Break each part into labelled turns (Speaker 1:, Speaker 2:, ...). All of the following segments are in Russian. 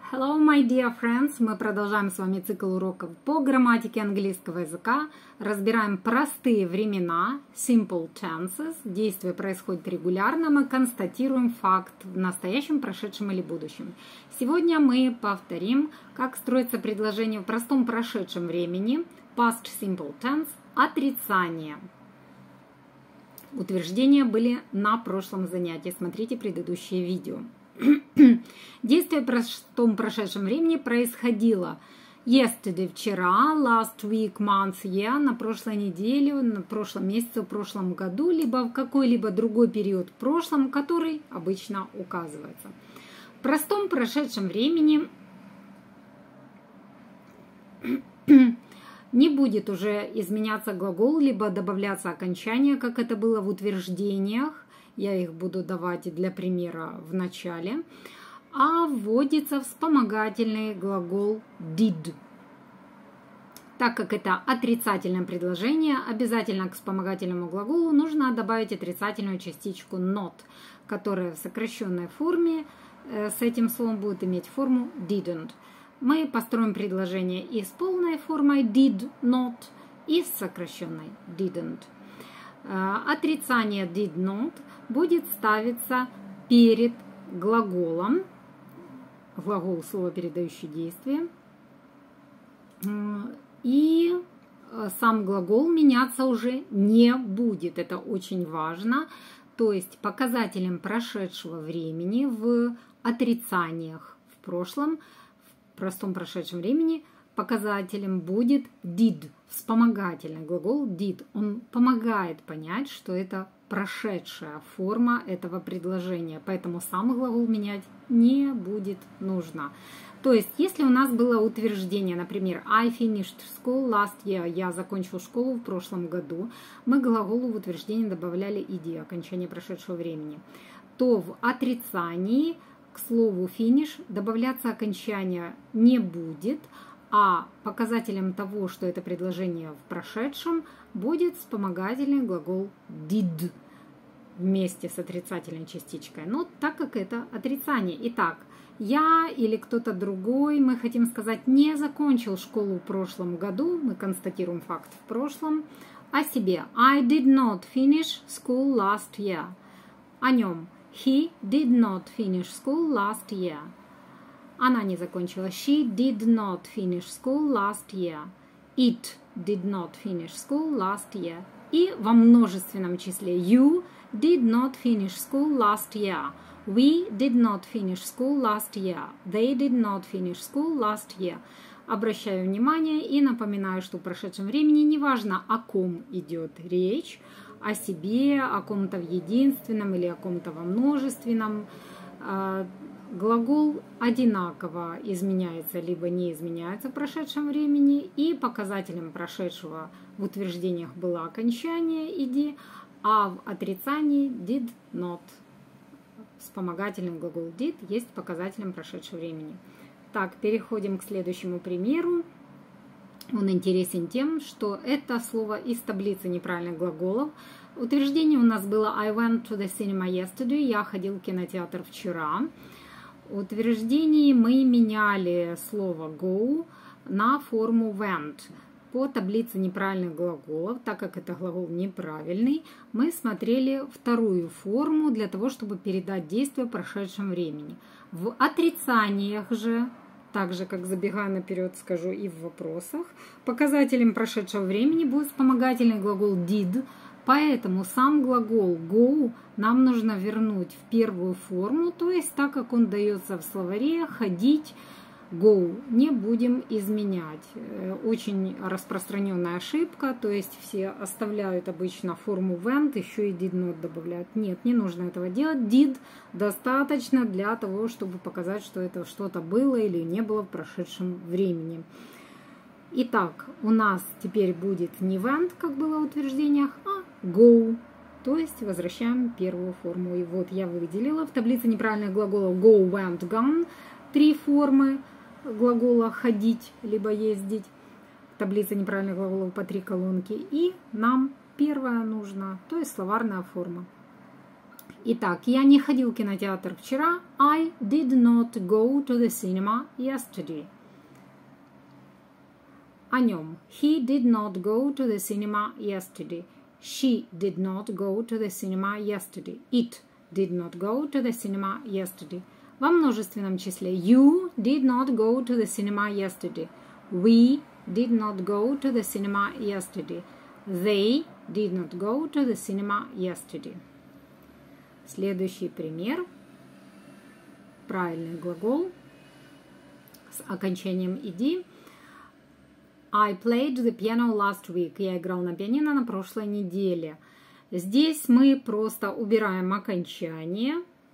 Speaker 1: Hello, my dear friends! Мы продолжаем с вами цикл уроков по грамматике английского языка. Разбираем простые времена, simple tenses. Действие происходит регулярно. Мы констатируем факт в настоящем, прошедшем или будущем. Сегодня мы повторим, как строится предложение в простом прошедшем времени, past simple tense, отрицание. Утверждения были на прошлом занятии. Смотрите предыдущее видео. Действие в простом прошедшем времени происходило yesterday, вчера, last week, month, year, на прошлой неделе, на прошлом месяце, в прошлом году, либо в какой-либо другой период в прошлом, который обычно указывается. В простом прошедшем времени не будет уже изменяться глагол, либо добавляться окончание, как это было в утверждениях. Я их буду давать для примера в начале. А вводится вспомогательный глагол did. Так как это отрицательное предложение, обязательно к вспомогательному глаголу нужно добавить отрицательную частичку not, которая в сокращенной форме с этим словом будет иметь форму didn't. Мы построим предложение и с полной формой did not, и с сокращенной didn't. Отрицание did not будет ставиться перед глаголом, глагол слово, передающий действие, и сам глагол меняться уже не будет. Это очень важно. То есть показателем прошедшего времени в отрицаниях в прошлом, в простом прошедшем времени, показателем будет did, вспомогательный глагол did. Он помогает понять, что это прошедшая форма этого предложения, поэтому сам глагол менять не будет нужно. То есть, если у нас было утверждение, например, I finished school last year, я закончил школу в прошлом году, мы к глаголу в утверждении добавляли ed, окончание прошедшего времени, то в отрицании к слову finish добавляться окончание не будет, а показателем того, что это предложение в прошедшем, будет вспомогательный глагол did вместе с отрицательной частичкой. Но так как это отрицание. Итак, я или кто-то другой, мы хотим сказать, не закончил школу в прошлом году, мы констатируем факт в прошлом, о себе. I did not finish school last year. О нем. He did not finish school last year. Она не закончила. She did not finish school last year. It did not finish school last year. И во множественном числе. You did not finish school last year. We did not finish school last year. They did not finish school last year. Обращаю внимание и напоминаю, что в прошедшем времени неважно, о ком идет речь, о себе, о ком-то в единственном или о ком-то во множественном. Глагол одинаково изменяется либо не изменяется в прошедшем времени, и показателем прошедшего в утверждениях было окончание ed, а в отрицании did not. Вспомогательный глагол did есть показателем прошедшего времени. Так, переходим к следующему примеру. Он интересен тем, что это слово из таблицы неправильных глаголов. Утверждение у нас было I went to the cinema yesterday. Я ходил в кинотеатр вчера. В утверждении мы меняли слово go на форму went. По таблице неправильных глаголов, так как это глагол неправильный, мы смотрели вторую форму для того, чтобы передать действие в прошедшем времени. В отрицаниях же, так же, как забегая наперед, скажу и в вопросах, показателем прошедшего времени будет вспомогательный глагол did, поэтому сам глагол go нам нужно вернуть в первую форму, то есть так как он дается в словаре, ходить, go, не будем изменять. Очень распространенная ошибка, то есть все оставляют обычно форму went, еще и did not добавляют. Нет, не нужно этого делать. Did достаточно для того, чтобы показать, что это что-то было или не было в прошедшем времени. Итак, у нас теперь будет не went, как было в утверждениях, а go. То есть возвращаем первую форму. И вот я выделила в таблице неправильных глаголов go, went, gone 3 формы глагола ходить либо ездить. Таблица неправильных глаголов по 3 колонки. И нам первая нужна, то есть словарная форма. Итак, я не ходил в кинотеатр вчера. I did not go to the cinema yesterday. О нем. He did not go to the cinema yesterday. She did not go to the cinema yesterday. It did not go to the cinema yesterday. Во множественном числе. You did not go to the cinema yesterday. We did not go to the cinema yesterday. They did not go to the cinema yesterday. Следующий пример. Правильный глагол с окончанием «ed». I played the piano last week. Я играл на пианино на прошлой неделе. Здесь мы просто убираем окончание.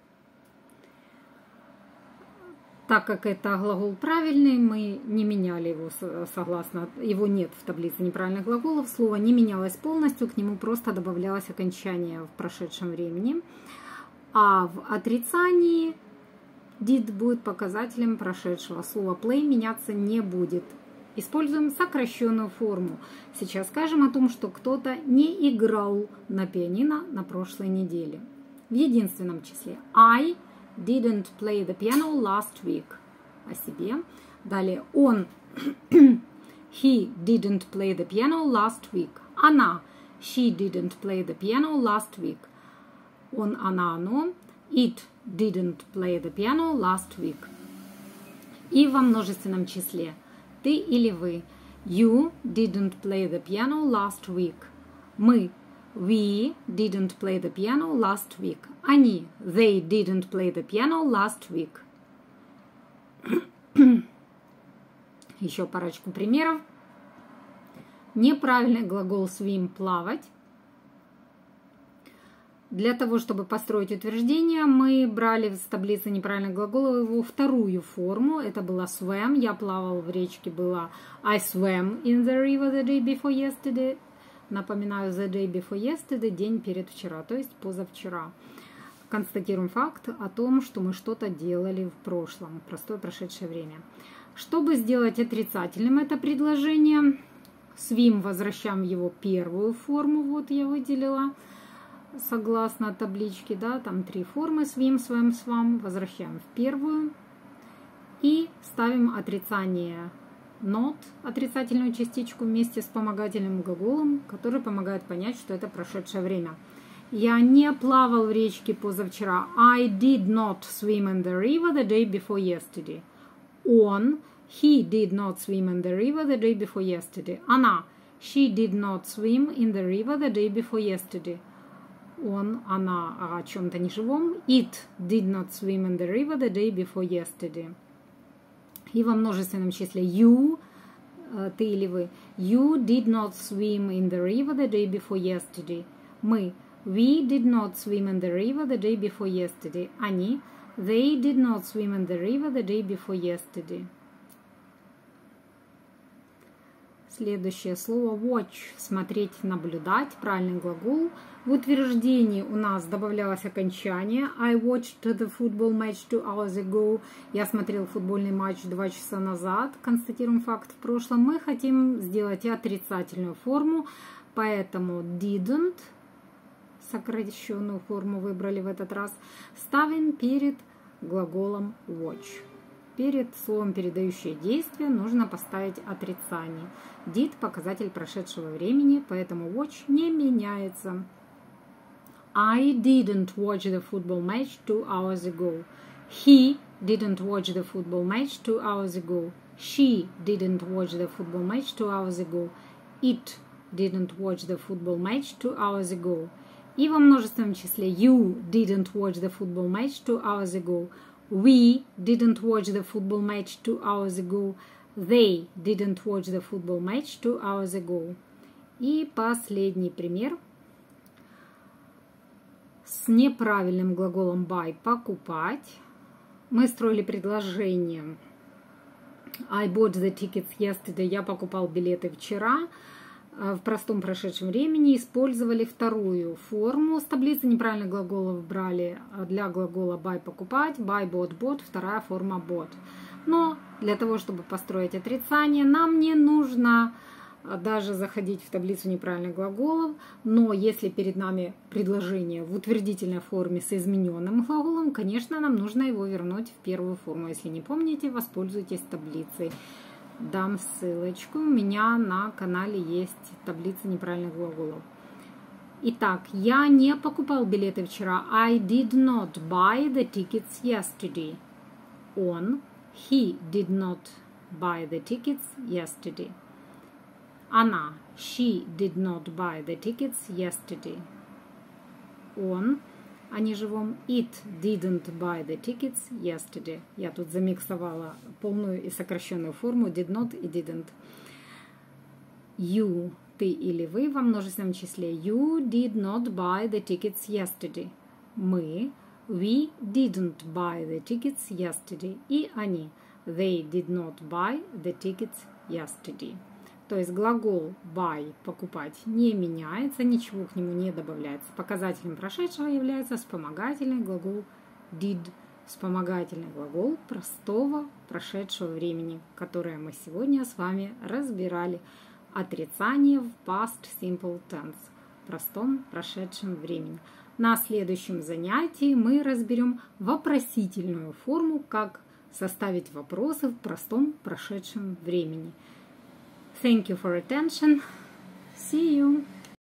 Speaker 1: Так как это глагол правильный, мы не меняли его согласно, его нет в таблице неправильных глаголов, слово не менялось полностью, к нему просто добавлялось окончание в прошедшем времени. А в отрицании did будет показателем прошедшего. Слово play меняться не будет. Используем сокращенную форму. Сейчас скажем о том, что кто-то не играл на пианино на прошлой неделе. В единственном числе. I didn't play the piano last week. О себе. Далее он. He didn't play the piano last week. Она. She didn't play the piano last week. Он, она, оно. It didn't play the piano last week. И во множественном числе. Ты или вы. You didn't play the piano last week. Мы. We didn't play the piano last week. Они. They didn't play the piano last week. Еще парочку примеров. Неправильный глагол swim – плавать. Для того, чтобы построить утверждение, мы брали с таблицы неправильных глаголов его вторую форму. Это было swam. Я плавал в речке, было I swam in the river the day before yesterday. Напоминаю, the day before yesterday, день перед вчера, то есть позавчера. Констатируем факт о том, что мы что-то делали в прошлом, простое прошедшее время. Чтобы сделать отрицательным это предложение, swim возвращаем в его первую форму, вот я выделила. Согласно табличке, да, там 3 формы swim, swam, swam, возвращаем в первую и ставим отрицание not, отрицательную частичку вместе с вспомогательным глаголом, который помогает понять, что это прошедшее время. Я не плавал в речке позавчера. I did not swim in the river the day before yesterday. Он, he did not swim in the river the day before yesterday. Она, she did not swim in the river the day before yesterday. Он, она о чем-то неживом. It did not swim in the river the day before yesterday. И во множественном числе you, ты или вы. You did not swim in the river the day before yesterday. Мы. We did not swim in the river the day before yesterday. Они. They did not swim in the river the day before yesterday. Следующее слово watch. Смотреть, наблюдать. Правильный глагол. В утверждении у нас добавлялось окончание. I watched the football match 2 hours ago. Я смотрел футбольный матч 2 часа назад. Констатируем факт в прошлом. Мы хотим сделать отрицательную форму, поэтому didn't, сокращенную форму выбрали в этот раз, ставим перед глаголом watch. Перед словом, передающее действие, нужно поставить отрицание. Did – показатель прошедшего времени, поэтому watch не меняется. I didn't watch the football match 2 hours ago. He didn't watch the football match 2 hours ago. She didn't watch the football match 2 hours ago. It didn't watch the football match 2 hours ago. И во множественном числе you didn't watch the football match 2 hours ago. We didn't watch the football match 2 hours ago. They didn't watch the football match 2 hours ago. И последний пример. С неправильным глаголом buy – покупать. Мы строили предложение I bought the tickets yesterday. Я покупал билеты вчера. В простом прошедшем времени использовали вторую форму. С таблицы неправильных глаголов брали для глагола buy – покупать. Buy, bought, bought. Вторая форма bought. Но для того, чтобы построить отрицание, нам не нужно даже заходить в таблицу неправильных глаголов, но если перед нами предложение в утвердительной форме с измененным глаголом, конечно, нам нужно его вернуть в первую форму. Если не помните, воспользуйтесь таблицей. Дам ссылочку, у меня на канале есть таблица неправильных глаголов. Итак, я не покупал билеты вчера. I did not buy the tickets yesterday. Он, he did not buy the tickets yesterday. Она, she did not buy the tickets yesterday. Он, о неживом, it didn't buy the tickets yesterday. Я тут замиксовала полную и сокращенную форму did not и didn't. You, ты или вы во множественном числе. You did not buy the tickets yesterday. Мы, we didn't buy the tickets yesterday. И они, they did not buy the tickets yesterday. То есть глагол buy, покупать, не меняется, ничего к нему не добавляется. Показателем прошедшего является вспомогательный глагол did, вспомогательный глагол простого прошедшего времени, которое мы сегодня с вами разбирали. Отрицание в past simple tense, простом прошедшем времени. На следующем занятии мы разберем вопросительную форму, как составить вопросы в простом прошедшем времени. Thank you for attention. See you.